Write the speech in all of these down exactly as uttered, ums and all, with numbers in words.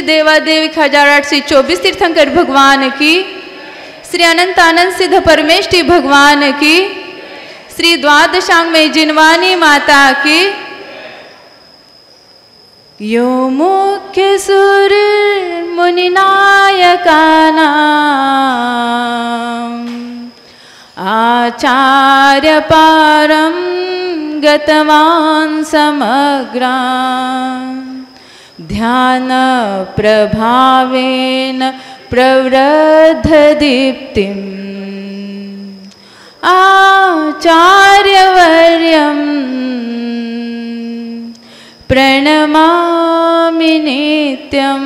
देवादेव एक हजार आठ सौ चौबीस तीर्थंकर भगवान की, श्री अनंत आनंद सिद्ध परमेष्टि भगवान की, श्री द्वादशांग में जिनवानी माता की। यो मुख्य सुर मुनिनायका नाम, आचार्य पारम गतवान समग्रा, ध्यान प्रभावेन प्रवृद्ध दीप्तिम, आचार्यवर्यं प्रणमामि नित्यं।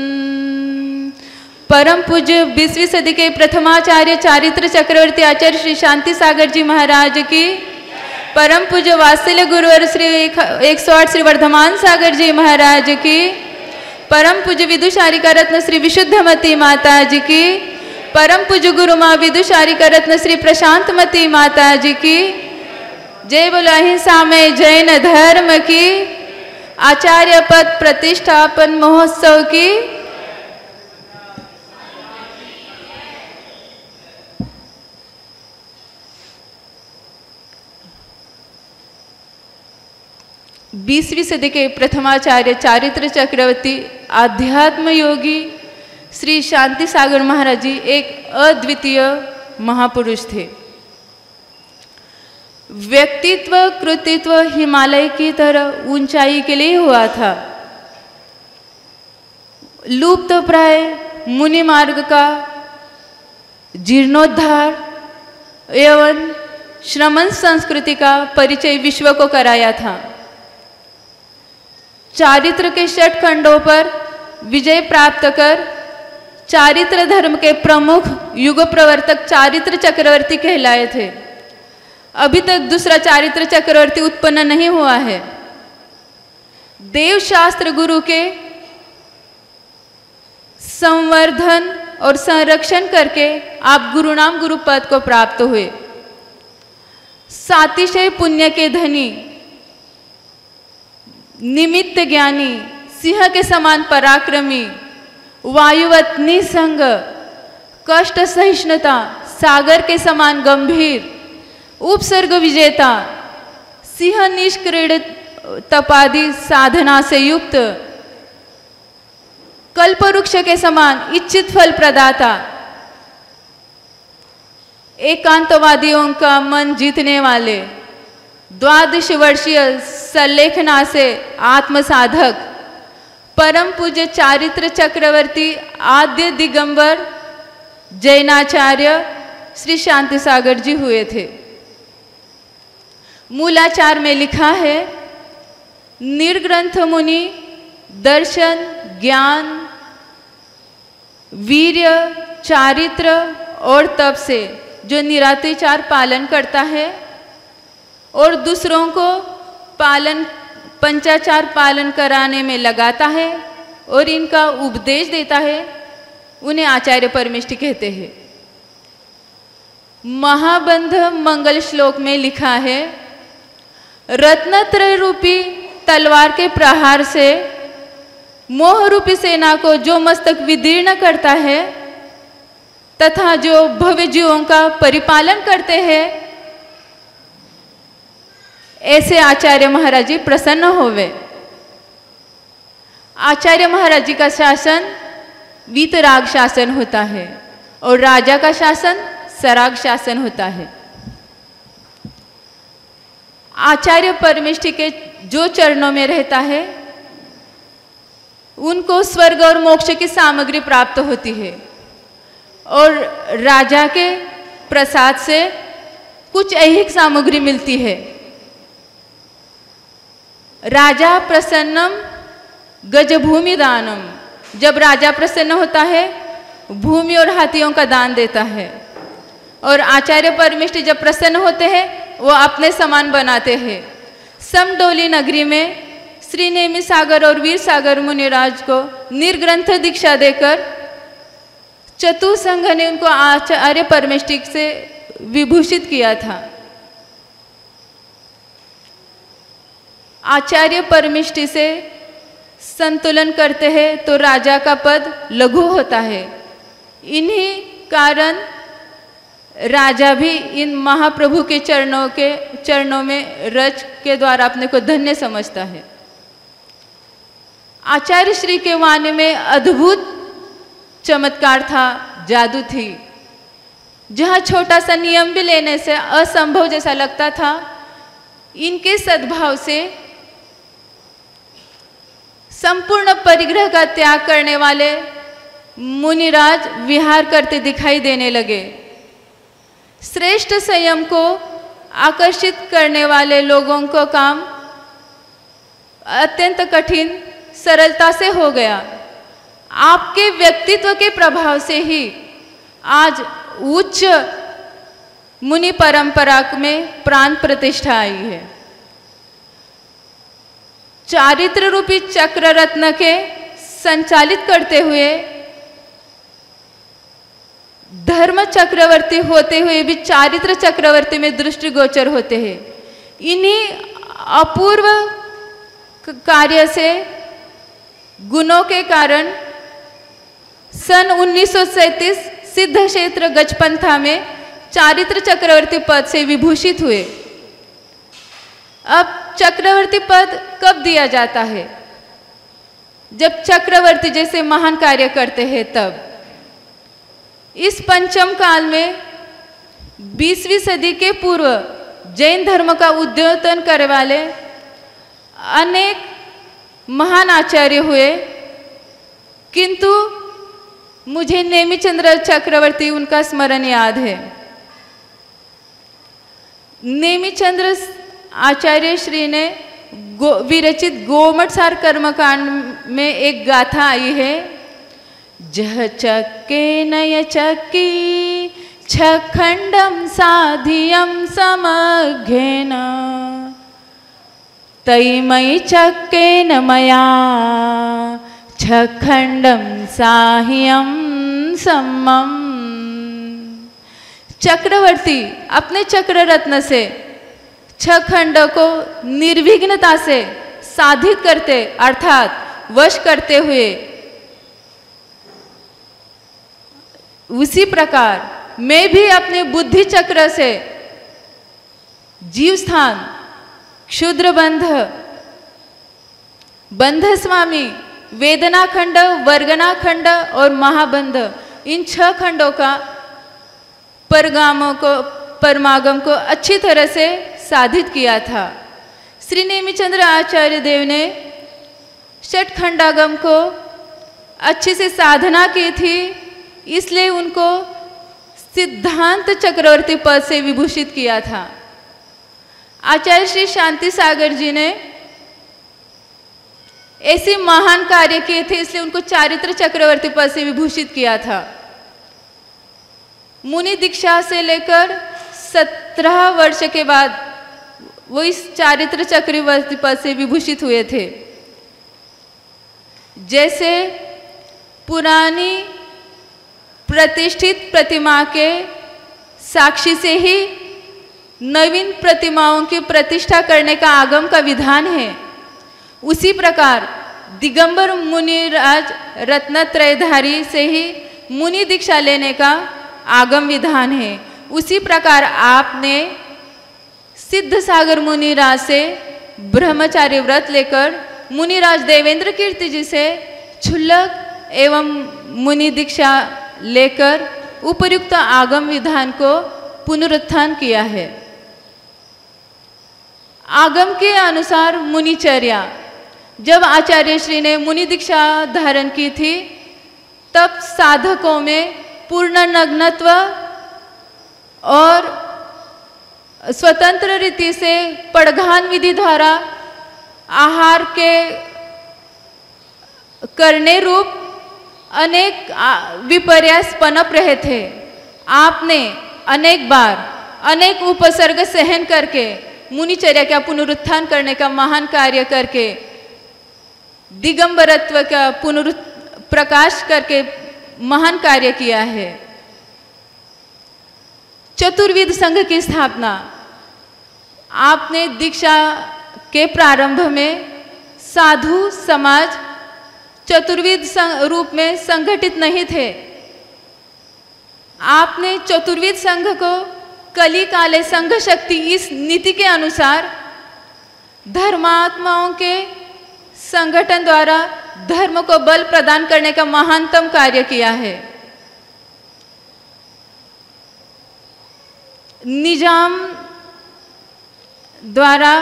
परम पूज्य बीसवीं सदी के प्रथमाचार्य चारित्र चक्रवर्ती आचार्य श्री शांति सागर जी महाराज की, परम पूज्य वात्सल्य गुरुवर श्री एक सौ आठ श्री वर्धमान सागर जी महाराज की, परम पूज्य विदुषारिका रत्न श्री विशुद्धमती माता जी की, परम पूज्य गुरु माँ विदुषारिका रत्न श्री प्रशांतमती माता जी की। जय बोलो अहिंसा में जैन धर्म की, आचार्य पद प्रतिष्ठापन महोत्सव की। बीसवीं सदी के प्रथमाचार्य चारित्र चक्रवर्ती आध्यात्म योगी श्री शांति सागर महाराज जी एक अद्वितीय महापुरुष थे। व्यक्तित्व कृतित्व हिमालय की तरह ऊंचाई के लिए हुआ था। लुप्त प्राय मुनि मार्ग का जीर्णोद्धार एवं श्रमण संस्कृति का परिचय विश्व को कराया था। चारित्र के षट खंडों पर विजय प्राप्त कर चारित्र धर्म के प्रमुख युग प्रवर्तक चारित्र चक्रवर्ती कहलाए थे। अभी तक दूसरा चारित्र चक्रवर्ती उत्पन्न नहीं हुआ है। देव शास्त्र गुरु के संवर्धन और संरक्षण करके आप गुरु नाम गुरु पद को प्राप्त हुए। सातिशय पुण्य के धनी, निमित्त ज्ञानी, सिंह के समान पराक्रमी, वायुवत निसंग, कष्ट सहिष्णुता, सागर के समान गंभीर, उपसर्ग विजेता, सिंह निष्क्रीडित तपादि साधना से युक्त, कल्पवृक्ष के समान इच्छित फल प्रदाता, एकांतवादियों का मन जीतने वाले, द्वादश वर्षीय सल्लेखना से आत्मसाधक, परम पूज्य चारित्र चक्रवर्ती आद्य दिगंबर जैनाचार्य श्री शांति सागर जी हुए थे। मूलाचार में लिखा है, निर्ग्रंथ मुनि दर्शन, ज्ञान, वीर्य, चारित्र और तप से जो निरातिचार पालन करता है और दूसरों को पालन पंचाचार पालन कराने में लगाता है और इनका उपदेश देता है, उन्हें आचार्य परमेष्टि कहते हैं। महाबंध मंगल श्लोक में लिखा है, रत्नत्रय रूपी तलवार के प्रहार से मोह रूपी सेना को जो मस्तक विदीर्ण करता है तथा जो भव्य जीवों का परिपालन करते हैं, ऐसे आचार्य महाराज जी प्रसन्न होवे। आचार्य महाराज जी का शासन वीतराग शासन होता है और राजा का शासन सराग शासन होता है। आचार्य परमेष्टि के जो चरणों में रहता है उनको स्वर्ग और मोक्ष की सामग्री प्राप्त होती है और राजा के प्रसाद से कुछ ऐहिक सामग्री मिलती है। राजा प्रसन्नम गजभूमि दानम, जब राजा प्रसन्न होता है भूमि और हाथियों का दान देता है। और आचार्य परमेष्टि जब प्रसन्न होते हैं वो अपने समान बनाते हैं। समडोली नगरी में श्री नेमि सागर और वीर सागर मुनिराज को निर्ग्रंथ दीक्षा देकर चतुसंघ ने उनको आचार्य परमेष्टि से विभूषित किया था। आचार्य परमेष्टि से संतुलन करते हैं तो राजा का पद लघु होता है। इन्हीं कारण राजा भी इन महाप्रभु के चरणों के चरणों में रज के द्वारा अपने को धन्य समझता है। आचार्य श्री के वाणी में अद्भुत चमत्कार था, जादू थी। जहाँ छोटा सा नियम भी लेने से असंभव जैसा लगता था, इनके सद्भाव से संपूर्ण परिग्रह का त्याग करने वाले मुनिराज विहार करते दिखाई देने लगे। श्रेष्ठ संयम को आकर्षित करने वाले लोगों को काम अत्यंत कठिन सरलता से हो गया। आपके व्यक्तित्व के प्रभाव से ही आज उच्च मुनि परंपरा में प्राण प्रतिष्ठा आई है। चारित्र रूपी चक्र रत्न के संचालित करते हुए धर्म चक्रवर्ती होते हुए भी चारित्र चक्रवर्ती में दृष्टिगोचर होते हैं। इन्हीं अपूर्व कार्य से गुणों के कारण सन उन्नीस सौ सैंतीस सिद्ध क्षेत्र गजपंथा में चारित्र चक्रवर्ती पद से विभूषित हुए। अब चक्रवर्ती पद कब दिया जाता है? जब चक्रवर्ती जैसे महान कार्य करते हैं तब। इस पंचम काल में बीसवीं सदी के पूर्व जैन धर्म का उद्योतन करने वाले अनेक महान आचार्य हुए, किंतु मुझे नेमिचंद्र चक्रवर्ती उनका स्मरण याद है। नेमिचंद्र आचार्य श्री ने गो, विरचित गोमठसार कर्मकांड में एक गाथा आई है। जह चक्के नय चक्की छखंडम साधियम समघ्येन तैमयि चक्केन मया छखंडम साह्यम सम्मम। चक्रवर्ती अपने चक्र रत्न से छह खंड को निर्विघ्नता से साधित करते अर्थात वश करते हुए, उसी प्रकार मैं भी अपने बुद्धि चक्र से जीव स्थान, क्षुद्र बंध, बंध स्वामी, वेदना खंड, वर्गना खंड और महाबंध, इन छह खंडों का परगामों को परमागम को अच्छी तरह से साधित किया था। श्री नेमिचंद्र आचार्य देव ने षट खंडागम को अच्छी से साधना की थी, इसलिए उनको सिद्धांत चक्रवर्ती पद से विभूषित किया था। आचार्य श्री शांति सागर जी ने ऐसे महान कार्य किए थे, इसलिए उनको चारित्र चक्रवर्ती पद से विभूषित किया था। मुनि दीक्षा से लेकर सत्रह वर्ष के बाद वो इस चारित्र चक्रवर्ती पद से विभूषित हुए थे। जैसे पुरानी प्रतिष्ठित प्रतिमा के साक्षी से ही नवीन प्रतिमाओं की प्रतिष्ठा करने का आगम का विधान है, उसी प्रकार दिगंबर मुनिराज रत्नत्रयधारी से ही मुनि दीक्षा लेने का आगम विधान है। उसी प्रकार आपने सिद्ध सागर मुनिराज से ब्रह्मचारी व्रत लेकर मुनिराज देवेंद्र कीर्ति जी से क्षुल्लक एवं मुनि दीक्षा लेकर उपर्युक्त आगम विधान को पुनरुत्थान किया है। आगम के अनुसार मुनिचर्या, जब आचार्य श्री ने मुनि दीक्षा धारण की थी तब साधकों में पूर्ण नग्नत्व और स्वतंत्र रीति से पड़घान विधि द्वारा आहार के करने रूप अनेक विपर्यास पनप रहे थे। आपने अनेक बार अनेक उपसर्ग सहन करके मुनिचर्या का पुनरुत्थान करने का महान कार्य करके दिगंबरत्व का पुनरुत् प्रकाश करके महान कार्य किया है। चतुर्विद संघ की स्थापना, आपने दीक्षा के प्रारंभ में साधु समाज चतुर्विध रूप में संगठित नहीं थे। आपने चतुर्विध संघ को कली काले संघ शक्ति इस नीति के अनुसार धर्मात्माओं के संगठन द्वारा धर्म को बल प्रदान करने का महानतम कार्य किया है। निजाम द्वारा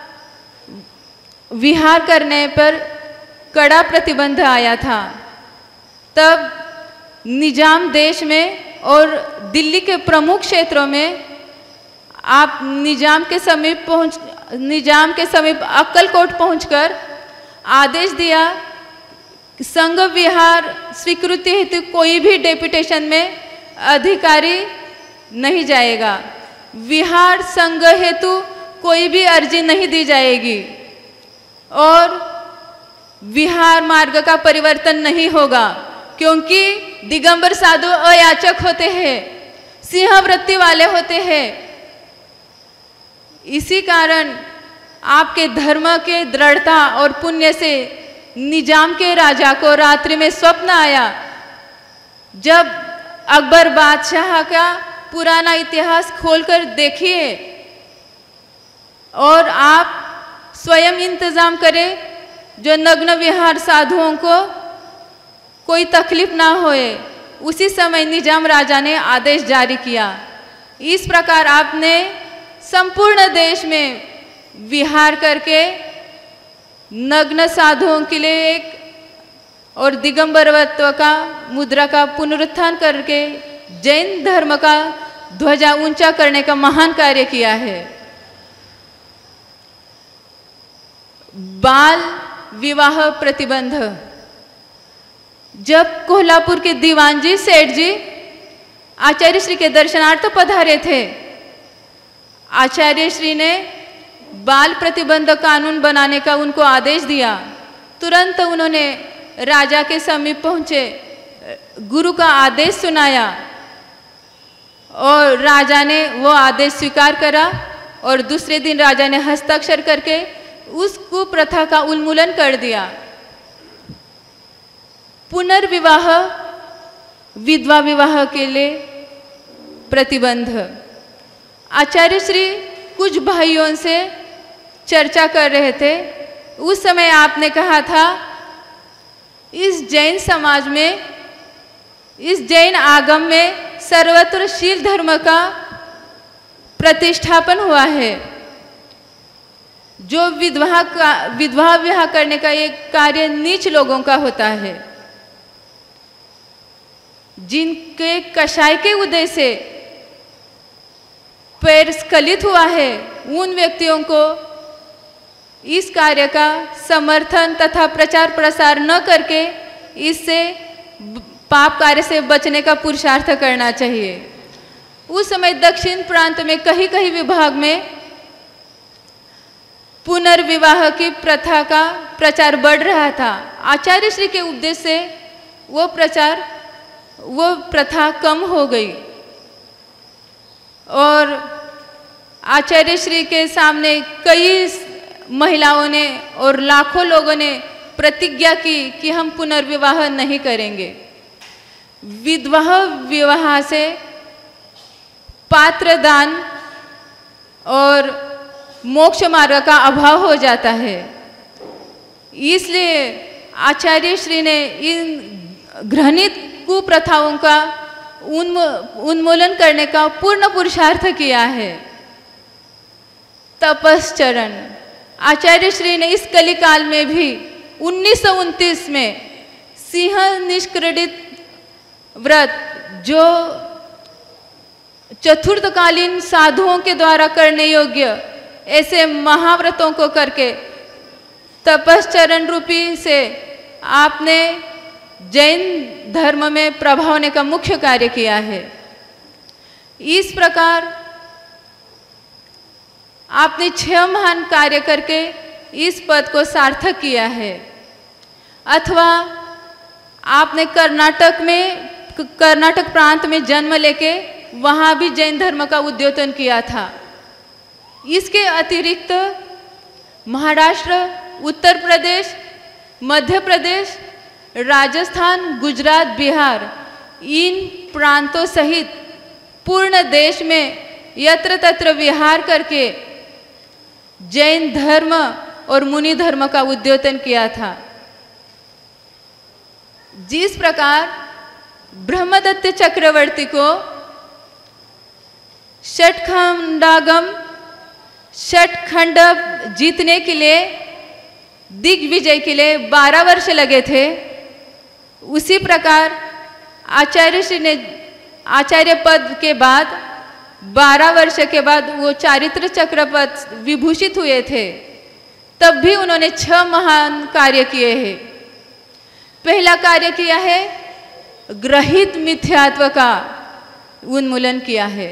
विहार करने पर कड़ा प्रतिबंध आया था। तब निजाम देश में और दिल्ली के प्रमुख क्षेत्रों में आप निजाम के समीप पहुंच निजाम के समीप अक्कलकोट पहुंचकर आदेश दिया, संघ विहार स्वीकृति हेतु कोई भी डेपुटेशन में अधिकारी नहीं जाएगा, विहार संघ हेतु कोई भी अर्जी नहीं दी जाएगी और विहार मार्ग का परिवर्तन नहीं होगा, क्योंकि दिगंबर साधु अयाचक होते हैं, सिंह वृत्ति वाले होते हैं। इसी कारण आपके धर्म के दृढ़ता और पुण्य से निजाम के राजा को रात्रि में स्वप्न आया। जब अकबर बादशाह का पुराना इतिहास खोलकर देखिए और आप स्वयं इंतजाम करें जो नग्न विहार साधुओं को कोई तकलीफ ना होए। उसी समय निजाम राजा ने आदेश जारी किया। इस प्रकार आपने संपूर्ण देश में विहार करके नग्न साधुओं के लिए एक और दिगंबरत्व का मुद्रा का पुनरुत्थान करके जैन धर्म का ध्वजा ऊंचा करने का महान कार्य किया है। बाल विवाह प्रतिबंध। जब कोल्हापुर के दीवान जी सेठ जी आचार्य श्री के दर्शनार्थ पधारे थे, आचार्य श्री ने बाल प्रतिबंध कानून बनाने का उनको आदेश दिया। तुरंत उन्होंने राजा के समीप पहुंचे, गुरु का आदेश सुनाया और राजा ने वो आदेश स्वीकार करा और दूसरे दिन राजा ने हस्ताक्षर करके उस कुप्रथा का उन्मूलन कर दिया। पुनर्विवाह विधवा विवाह के लिए प्रतिबंध। आचार्य श्री कुछ भाइयों से चर्चा कर रहे थे। उस समय आपने कहा था, इस जैन समाज में, इस जैन आगम में सर्वत्र शील धर्म का प्रतिष्ठापन हुआ है। जो विधवा का विधवा विवाह करने का एक कार्य नीच लोगों का होता है। जिनके कषाय के उदय से पैर स्खलित हुआ है, उन व्यक्तियों को इस कार्य का समर्थन तथा प्रचार प्रसार न करके इससे पाप कार्य से बचने का पुरुषार्थ करना चाहिए। उस समय दक्षिण प्रांत में कहीं कहीं विभाग में पुनर्विवाह की प्रथा का प्रचार बढ़ रहा था। आचार्य श्री के उपदेश से वो प्रचार वो प्रथा कम हो गई और आचार्य श्री के सामने कई महिलाओं ने और लाखों लोगों ने प्रतिज्ञा की कि हम पुनर्विवाह नहीं करेंगे। विधवा विवाह से पात्र दान और मोक्ष मार्ग का अभाव हो जाता है। इसलिए आचार्य श्री ने इन घृणित कुप्रथाओं का उन्मूलन करने का पूर्ण पुरुषार्थ किया है। तपश्चरण। आचार्य श्री ने इस कलिकाल में भी उन्नीस सौ उनतीस में सिंह निष्क्रीडित व्रत, जो चतुर्थकालीन साधुओं के द्वारा करने योग्य ऐसे महाव्रतों को करके तपश्चरण रूपी से आपने जैन धर्म में प्रभाव होने का मुख्य कार्य किया है। इस प्रकार आपने छह महान कार्य करके इस पद को सार्थक किया है। अथवा आपने कर्नाटक में कर्नाटक प्रांत में जन्म लेके वहाँ भी जैन धर्म का उद्योतन किया था। इसके अतिरिक्त महाराष्ट्र, उत्तर प्रदेश, मध्य प्रदेश राजस्थान, गुजरात, बिहार इन प्रांतों सहित पूर्ण देश में यत्र तत्र विहार करके जैन धर्म और मुनि धर्म का उद्योतन किया था। जिस प्रकार ब्रह्मदत्त चक्रवर्ती को षटखंडागम षटखंड जीतने के लिए, दिग्विजय के लिए बारह वर्ष लगे थे, उसी प्रकार आचार्य श्री ने आचार्य पद के बाद बारह वर्ष के बाद वो चारित्र चक्र पद विभूषित हुए थे। तब भी उन्होंने छह महान कार्य किए हैं। पहला कार्य किया है, ग्रहित मिथ्यात्व का उन्मूलन किया है।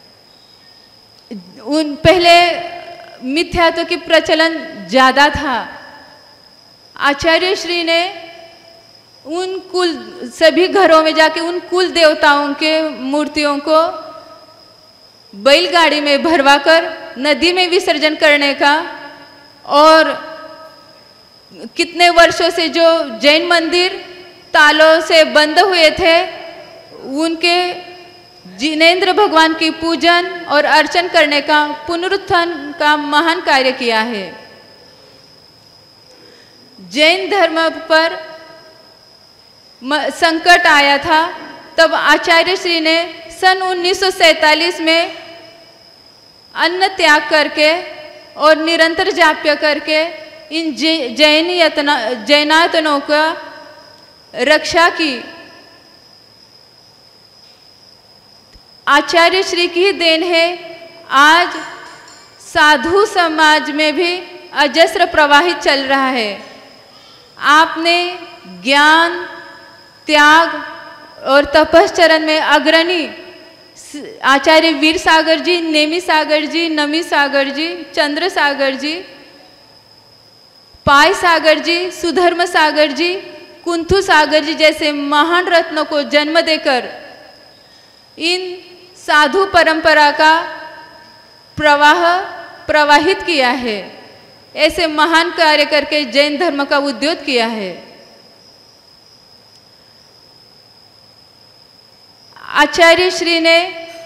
उन पहले मिथ्यात्व की प्रचलन ज़्यादा था। आचार्य श्री ने उन कुल सभी घरों में जाके उन कुल देवताओं के मूर्तियों को बैलगाड़ी में भरवाकर नदी में विसर्जन करने का, और कितने वर्षों से जो जैन मंदिर तालों से बंद हुए थे उनके जिनेंद्र भगवान की पूजन और अर्चन करने का पुनरुत्थान का महान कार्य किया है। जैन धर्म पर संकट आया था, तब आचार्य श्री ने सन उन्नीस सौ सैंतालीस में अन्न त्याग करके और निरंतर जाप्य करके इन जैन यतना जैनातनों का रक्षा की। आचार्य श्री की देन है आज साधु समाज में भी अजस्र प्रवाहित चल रहा है। आपने ज्ञान, त्याग और तपश्चरण में अग्रणी आचार्य वीर सागर जी, नेमी सागर जी, नमी सागर जी, चंद्र सागर जी, पाय सागर जी, सुधर्म सागर जी, कुंथु सागर जी जैसे महान रत्नों को जन्म देकर इन साधु परंपरा का प्रवाह प्रवाहित किया है। ऐसे महान कार्य करके जैन धर्म का उद्योत किया है। आचार्य श्री ने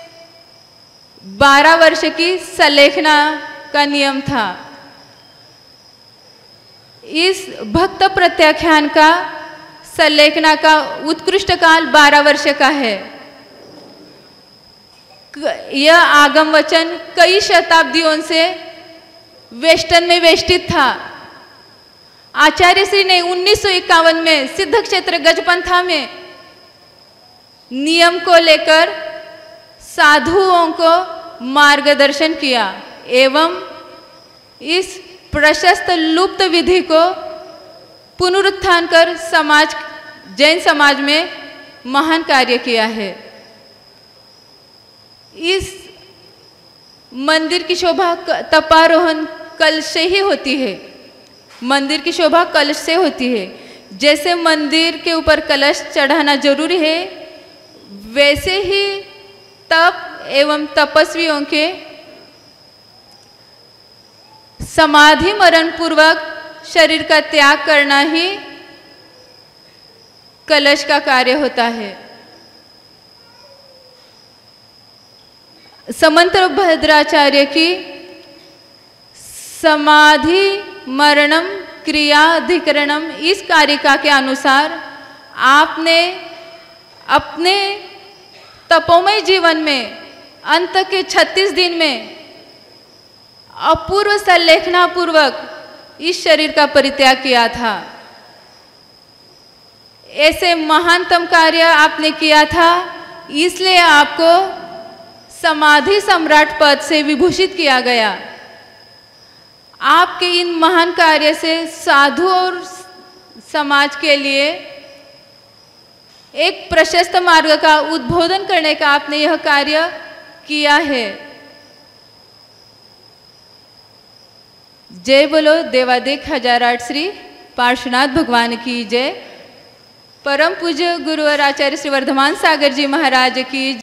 बारह वर्ष की सलेखना का नियम था। इस भक्त प्रत्याख्यान का सलेखना का उत्कृष्ट काल बारह वर्ष का है। यह आगम वचन कई शताब्दियों से वेस्टर्न में वेष्टित था। आचार्य श्री ने उन्नीस सौ इक्यावन में सिद्ध क्षेत्र गजपंथा में नियम को लेकर साधुओं को मार्गदर्शन किया एवं इस प्रशस्त लुप्त विधि को पुनरुत्थान कर समाज जैन समाज में महान कार्य किया है। इस मंदिर की शोभा तपारोहण कलश से ही होती है। मंदिर की शोभा कलश से होती है। जैसे मंदिर के ऊपर कलश चढ़ाना जरूरी है, वैसे ही तप एवं तपस्वियों के समाधि मरण पूर्वक शरीर का त्याग करना ही कलश का कार्य होता है। समंत भद्राचार्य की समाधि मरणम क्रियाधिकरणम इस कारिका के अनुसार आपने अपने तपोमय जीवन में अंत के छत्तीस दिन में अपूर्व सल्लेखना पूर्वक इस शरीर का परित्याग किया था। ऐसे महानतम कार्य आपने किया था, इसलिए आपको समाधि सम्राट पद से विभूषित किया गया। आपके इन महान कार्य से साधु और समाज के लिए एक प्रशस्त मार्ग का उद्बोधन करने का आपने यह कार्य किया है। जय बोलो देवादिक हजार आठ श्री पार्श्वनाथ भगवान की जय। परम पूज्य गुरुवर आचार्य श्री वर्धमान सागर जी महाराज की